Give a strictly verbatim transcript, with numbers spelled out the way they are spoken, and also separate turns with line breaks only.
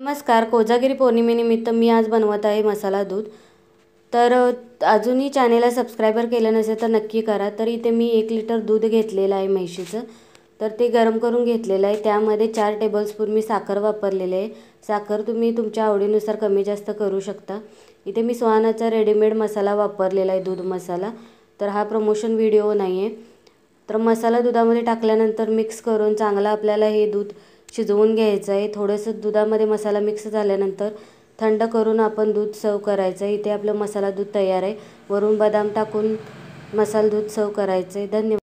नमस्कार. कोजागिरी पौर्णिमेनिमित्त मी आज बनवत आहे मसाला दूध. तर अजूनही चॅनेलला सबस्क्रायबर केलं नसेल तर नक्की करा. तर इथे मी एक लिटर दूध घेतलेलं आहे म्हैशीचं. तर ते गरम करून घेतलेलं आहे. त्यामध्ये चार टेबलस्पून मी साखर वापरलेली आहे. साखर तुम्ही तुमच्या आवडीनुसार कमी जास्त करू शकता. इथे मी सुहानाचा रेडीमेड मसाला वापरलेला आहे, दूध मसाला. तर हा प्रमोशन व्हिडिओ नाही आहे. तर मसाला दुधामध्ये टाकल्यानंतर मिक्स करून चांगला आपल्याला हे दूध शिजवून घ्यायचं आहे. थोडंसं दुधामध्ये मसाला मिक्स झाल्यानंतर थंड करून आपण दूध सर्व करायचं आहे. इथे आपलं मसाला दूध तयार आहे. वरून बदाम टाकून मसाला दूध सर्व करायचं आहे. धन्यवाद.